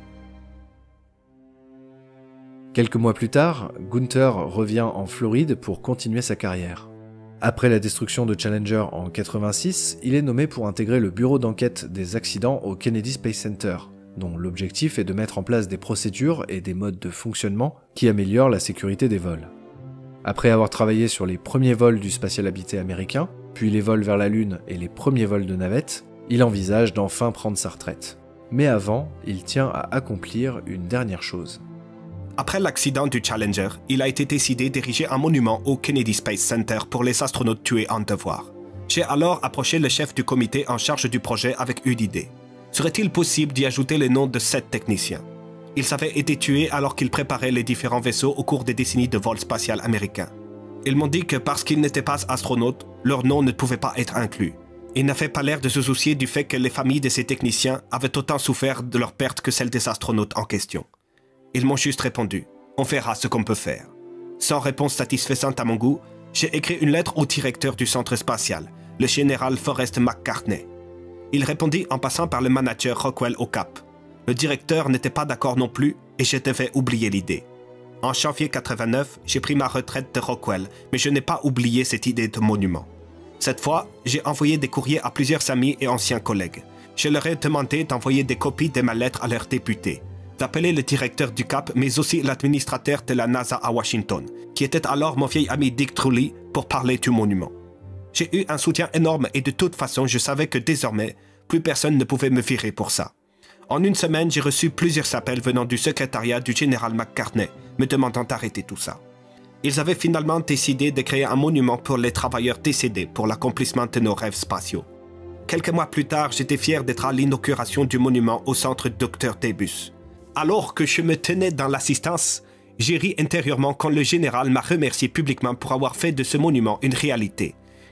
Quelques mois plus tard, Gunther revient en Floride pour continuer sa carrière. Après la destruction de Challenger en 86, il est nommé pour intégrer le bureau d'enquête des accidents au Kennedy Space Center, dont l'objectif est de mettre en place des procédures et des modes de fonctionnement qui améliorent la sécurité des vols. Après avoir travaillé sur les premiers vols du spatial habité américain, puis les vols vers la Lune et les premiers vols de navette, il envisage d'enfin prendre sa retraite. Mais avant, il tient à accomplir une dernière chose. Après l'accident du Challenger, il a été décidé d'ériger un monument au Kennedy Space Center pour les astronautes tués en devoir. J'ai alors approché le chef du comité en charge du projet avec une idée. Serait-il possible d'y ajouter les noms de 7 techniciens? Ils avaient été tués alors qu'ils préparaient les différents vaisseaux au cours des décennies de vol spatial américain. Ils m'ont dit que parce qu'ils n'étaient pas astronautes, leur nom ne pouvait pas être inclus. Ils n'avaient pas l'air de se soucier du fait que les familles de ces techniciens avaient autant souffert de leur perte que celles des astronautes en question. Ils m'ont juste répondu « On verra ce qu'on peut faire ». Sans réponse satisfaisante à mon goût, j'ai écrit une lettre au directeur du centre spatial, le général Forrest McCartney. Il répondit en passant par le manager Rockwell au Cap. Le directeur n'était pas d'accord non plus et je devais oublier l'idée. En janvier 89, j'ai pris ma retraite de Rockwell, mais je n'ai pas oublié cette idée de monument. Cette fois, j'ai envoyé des courriers à plusieurs amis et anciens collègues. Je leur ai demandé d'envoyer des copies de ma lettre à leurs députés, d'appeler le directeur du CAP, mais aussi l'administrateur de la NASA à Washington, qui était alors mon vieil ami Dick Truly, pour parler du monument. J'ai eu un soutien énorme et de toute façon, je savais que désormais, plus personne ne pouvait me virer pour ça. En une semaine, j'ai reçu plusieurs appels venant du secrétariat du général McCartney, me demandant d'arrêter tout ça. Ils avaient finalement décidé de créer un monument pour les travailleurs décédés pour l'accomplissement de nos rêves spatiaux. Quelques mois plus tard, j'étais fier d'être à l'inauguration du monument au centre Dr. Debus. Alors que je me tenais dans l'assistance, j'ai ri intérieurement quand le général m'a remercié publiquement pour avoir fait de ce monument une réalité.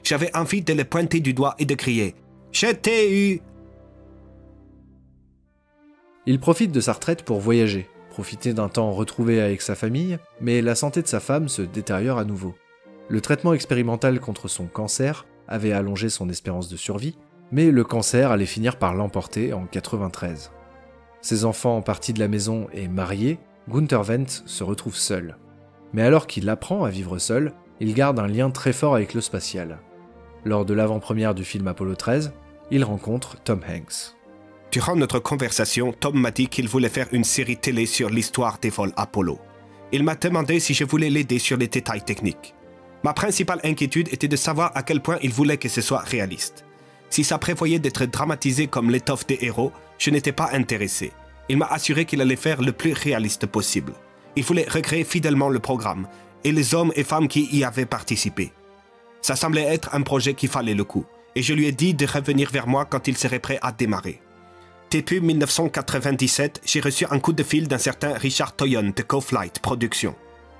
J'avais envie de le pointer du doigt et de crier « Je t'ai eu !» Il profite de sa retraite pour voyager, profiter d'un temps retrouvé avec sa famille, mais la santé de sa femme se détériore à nouveau. Le traitement expérimental contre son cancer avait allongé son espérance de survie, mais le cancer allait finir par l'emporter en 93. Ses enfants partis de la maison et mariés, Gunther Wendt se retrouve seul. Mais alors qu'il apprend à vivre seul, il garde un lien très fort avec le spatial. Lors de l'avant-première du film Apollo 13, il rencontre Tom Hanks. Durant notre conversation, Tom m'a dit qu'il voulait faire une série télé sur l'histoire des vols Apollo. Il m'a demandé si je voulais l'aider sur les détails techniques. Ma principale inquiétude était de savoir à quel point il voulait que ce soit réaliste. Si ça prévoyait d'être dramatisé comme l'étoffe des héros, je n'étais pas intéressé. Il m'a assuré qu'il allait faire le plus réaliste possible. Il voulait recréer fidèlement le programme et les hommes et femmes qui y avaient participé. Ça semblait être un projet qui valait le coup, et je lui ai dit de revenir vers moi quand il serait prêt à démarrer. Début 1997, j'ai reçu un coup de fil d'un certain Richard Toyon de Co-Flight Productions.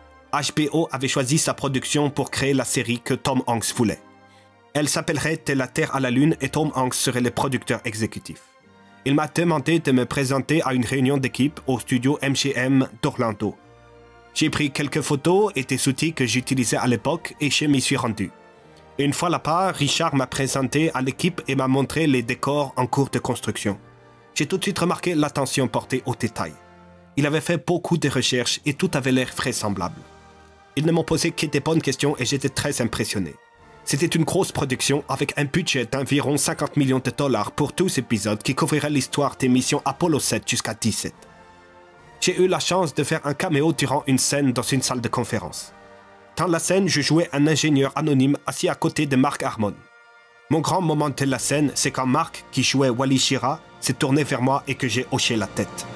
HBO avait choisi sa production pour créer la série que Tom Hanks voulait. Elle s'appellerait De la Terre à la Lune et Tom Hanks serait le producteur exécutif. Il m'a demandé de me présenter à une réunion d'équipe au studio MGM d'Orlando. J'ai pris quelques photos et des outils que j'utilisais à l'époque et je m'y suis rendu. Une fois là-bas, Richard m'a présenté à l'équipe et m'a montré les décors en cours de construction. J'ai tout de suite remarqué l'attention portée aux détails. Il avait fait beaucoup de recherches et tout avait l'air vraisemblable. Ils ne m'ont posé que des bonnes questions et j'étais très impressionné. C'était une grosse production avec un budget d'environ 50 millions de dollars pour 12 épisodes qui couvriraient l'histoire des missions Apollo 7 jusqu'à 17. J'ai eu la chance de faire un caméo durant une scène dans une salle de conférence. Dans la scène, je jouais un ingénieur anonyme assis à côté de Mark Harmon. Mon grand moment de la scène, c'est quand Mark, qui jouait Wally Schirra, s'est tourné vers moi et que j'ai hoché la tête.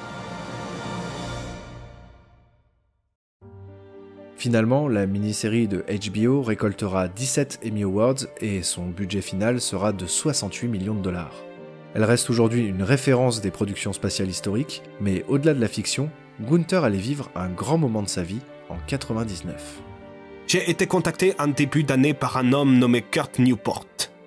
Finalement, la mini-série de HBO récoltera 17 Emmy Awards et son budget final sera de 68 millions de dollars. Elle reste aujourd'hui une référence des productions spatiales historiques, mais au-delà de la fiction, Gunther allait vivre un grand moment de sa vie en 99. J'ai été contacté en début d'année par un homme nommé Kurt Newport.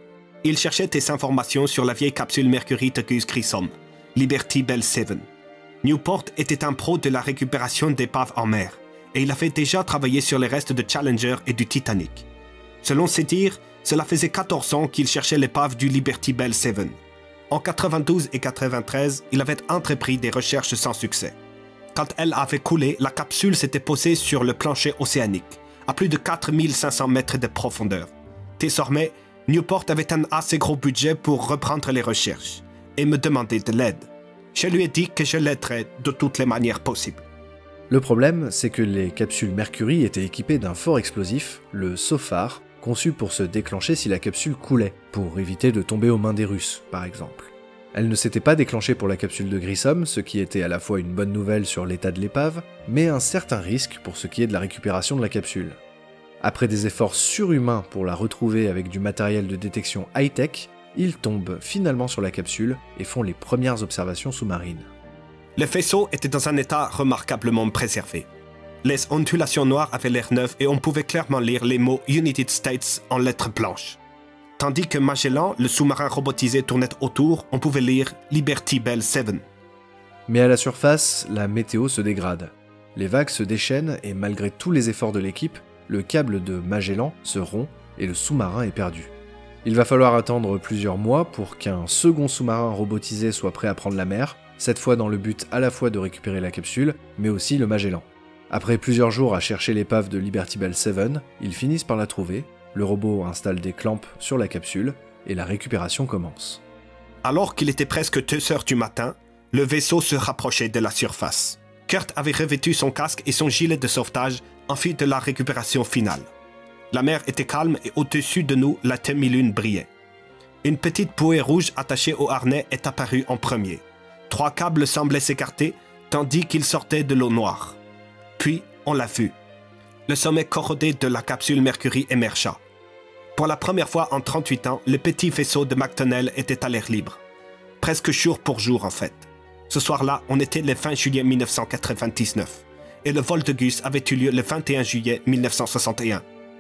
Il cherchait des informations sur la vieille capsule Mercury de Gus Grissom, Liberty Bell 7. Newport était un pro de la récupération d'épaves en mer, et il avait déjà travaillé sur les restes de Challenger et du Titanic. Selon ses dires, cela faisait 14 ans qu'il cherchait l'épave du Liberty Bell 7. En 92 et 93, il avait entrepris des recherches sans succès. Quand elle avait coulé, la capsule s'était posée sur le plancher océanique, à plus de 4500 mètres de profondeur. Désormais, Newport avait un assez gros budget pour reprendre les recherches et me demandait de l'aide. Je lui ai dit que je l'aiderais de toutes les manières possibles. Le problème, c'est que les capsules Mercury étaient équipées d'un fort explosif, le SOFAR, conçu pour se déclencher si la capsule coulait, pour éviter de tomber aux mains des Russes, par exemple. Elle ne s'était pas déclenchée pour la capsule de Grissom, ce qui était à la fois une bonne nouvelle sur l'état de l'épave, mais un certain risque pour ce qui est de la récupération de la capsule. Après des efforts surhumains pour la retrouver avec du matériel de détection high-tech, ils tombent finalement sur la capsule et font les premières observations sous-marines. Le vaisseau était dans un état remarquablement préservé. Les ondulations noires avaient l'air neuves et on pouvait clairement lire les mots United States en lettres blanches. Tandis que Magellan, le sous-marin robotisé, tournait autour, on pouvait lire Liberty Bell 7. Mais à la surface, la météo se dégrade. Les vagues se déchaînent et malgré tous les efforts de l'équipe, le câble de Magellan se rompt et le sous-marin est perdu. Il va falloir attendre plusieurs mois pour qu'un second sous-marin robotisé soit prêt à prendre la mer, cette fois dans le but à la fois de récupérer la capsule, mais aussi le Magellan. Après plusieurs jours à chercher l'épave de Liberty Bell 7, ils finissent par la trouver, le robot installe des clamps sur la capsule, et la récupération commence. Alors qu'il était presque 2 heures du matin, le vaisseau se rapprochait de la surface. Kurt avait revêtu son casque et son gilet de sauvetage en vue de la récupération finale. La mer était calme et au-dessus de nous, la demi-lune brillait. Une petite bouée rouge attachée au harnais est apparue en premier. 3 câbles semblaient s'écarter, tandis qu'ils sortaient de l'eau noire. Puis, on l'a vu. Le sommet corrodé de la capsule Mercury émergea. Pour la première fois en 38 ans, le petit vaisseau de McDonnell était à l'air libre. Presque jour pour jour, en fait. Ce soir-là, on était le 20 juillet 1999, et le vol de Gus avait eu lieu le 21 juillet 1961.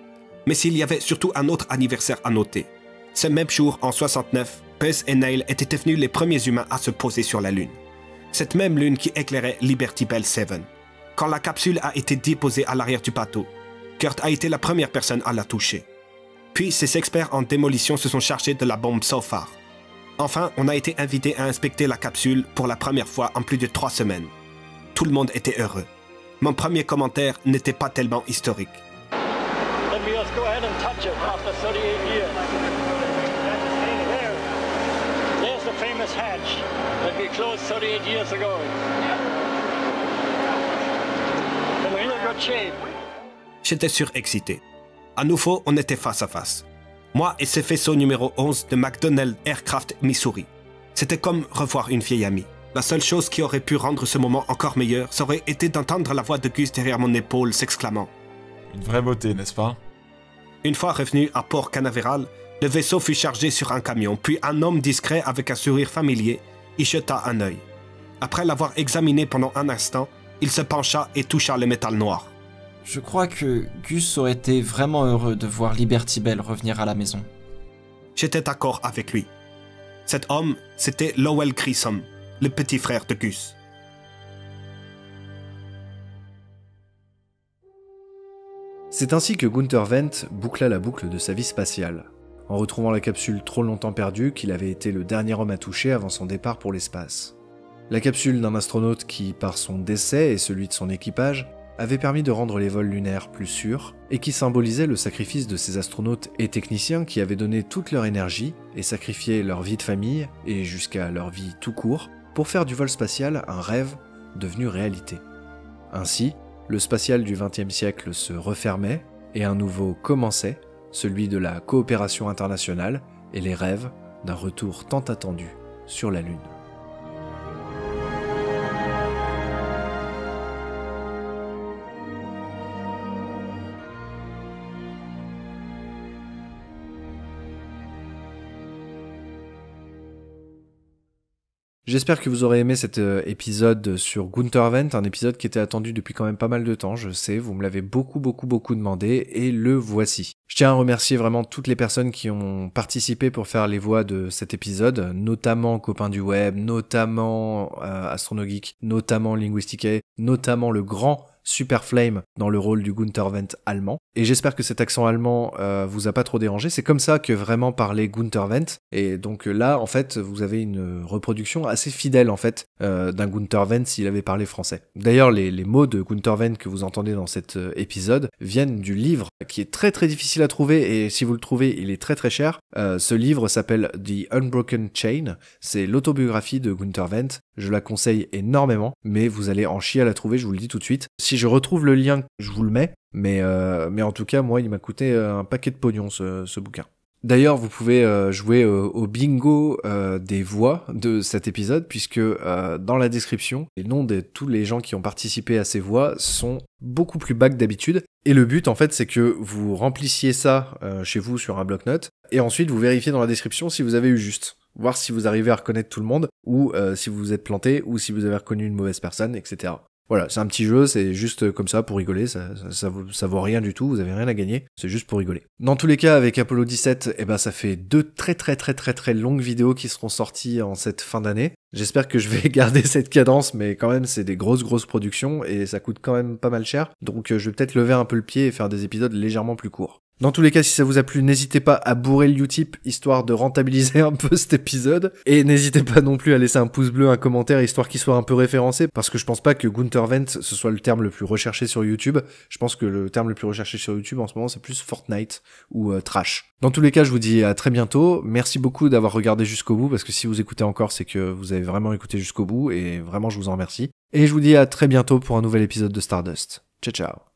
Mais s'il y avait surtout un autre anniversaire à noter. Ce même jour, en 69, Buzz et Neil étaient devenus les premiers humains à se poser sur la Lune. Cette même Lune qui éclairait Liberty Bell 7. Quand la capsule a été déposée à l'arrière du bateau, Kurt a été la première personne à la toucher. Puis, ses experts en démolition se sont chargés de la bombe Sophar. Enfin, on a été invité à inspecter la capsule pour la première fois en plus de 3 semaines. Tout le monde était heureux. Mon premier commentaire n'était pas tellement historique. Let me just go ahead and touch it after 38 years. There's the famous hatch that we closed 38 years ago. In real good shape. J'étais surexcité. À nouveau, on était face à face. Moi et ce vaisseau numéro 11 de McDonnell Aircraft Missouri. C'était comme revoir une vieille amie. La seule chose qui aurait pu rendre ce moment encore meilleur, ça aurait été d'entendre la voix de Gus derrière mon épaule s'exclamant. Une vraie beauté, n'est-ce pas? Une fois revenu à Port Canaveral, le vaisseau fut chargé sur un camion, puis un homme discret avec un sourire familier y jeta un œil. Après l'avoir examiné pendant un instant, il se pencha et toucha le métal noir. Je crois que Gus aurait été vraiment heureux de voir Liberty Bell revenir à la maison. J'étais d'accord avec lui. Cet homme, c'était Lowell Grissom, le petit frère de Gus. C'est ainsi que Gunther Wendt boucla la boucle de sa vie spatiale, en retrouvant la capsule trop longtemps perdue qu'il avait été le dernier homme à toucher avant son départ pour l'espace. La capsule d'un astronaute qui, par son décès et celui de son équipage, avait permis de rendre les vols lunaires plus sûrs, et qui symbolisait le sacrifice de ces astronautes et techniciens qui avaient donné toute leur énergie et sacrifié leur vie de famille, et jusqu'à leur vie tout court, pour faire du vol spatial un rêve devenu réalité. Ainsi, le spatial du XXe siècle se refermait, et un nouveau commençait, celui de la coopération internationale et les rêves d'un retour tant attendu sur la Lune. J'espère que vous aurez aimé cet épisode sur Gunther Wendt, un épisode qui était attendu depuis quand même pas mal de temps, je sais, vous me l'avez beaucoup demandé, et le voici. Je tiens à remercier vraiment toutes les personnes qui ont participé pour faire les voix de cet épisode, notamment Copain du Web, notamment AstronoGeek, notamment Linguistique, notamment le grand Super Flame dans le rôle du Gunther Wendt allemand. Et j'espère que cet accent allemand vous a pas trop dérangé. C'est comme ça que vraiment parlait Gunther Wendt. Et donc là, en fait, vous avez une reproduction assez fidèle, en fait, d'un Gunther Wendt s'il avait parlé français. D'ailleurs, les mots de Gunther Wendt que vous entendez dans cet épisode viennent du livre qui est très difficile à trouver, et si vous le trouvez, il est très cher. Ce livre s'appelle The Unbroken Chain. C'est l'autobiographie de Gunther Wendt. Je la conseille énormément, mais vous allez en chier à la trouver, je vous le dis tout de suite. Si je retrouve le lien, je vous le mets, mais en tout cas, moi, il m'a coûté un paquet de pognon, ce bouquin. D'ailleurs, vous pouvez jouer au bingo des voix de cet épisode, puisque dans la description, les noms de tous les gens qui ont participé à ces voix sont beaucoup plus bas que d'habitude. Et le but, en fait, c'est que vous remplissiez ça chez vous sur un bloc-notes, et ensuite vous vérifiez dans la description si vous avez eu juste. Voir si vous arrivez à reconnaître tout le monde, ou si vous vous êtes planté, ou si vous avez reconnu une mauvaise personne, etc. Voilà, c'est un petit jeu, c'est juste comme ça pour rigoler, ça vaut rien du tout, vous avez rien à gagner, c'est juste pour rigoler. Dans tous les cas, avec Apollo 17, ça fait 2 très longues vidéos qui seront sorties en cette fin d'année. J'espère que je vais garder cette cadence, mais quand même c'est des grosses productions et ça coûte quand même pas mal cher, donc je vais peut-être lever un peu le pied et faire des épisodes légèrement plus courts. Dans tous les cas, si ça vous a plu, n'hésitez pas à bourrer le Utip, histoire de rentabiliser un peu cet épisode. Et n'hésitez pas non plus à laisser un pouce bleu, un commentaire, histoire qu'il soit un peu référencé, parce que je pense pas que Gunther Wendt, ce soit le terme le plus recherché sur YouTube. Je pense que le terme le plus recherché sur YouTube en ce moment, c'est plus Fortnite ou Trash. Dans tous les cas, je vous dis à très bientôt. Merci beaucoup d'avoir regardé jusqu'au bout, parce que si vous écoutez encore, c'est que vous avez vraiment écouté jusqu'au bout, et vraiment, je vous en remercie. Et je vous dis à très bientôt pour un nouvel épisode de Stardust. Ciao.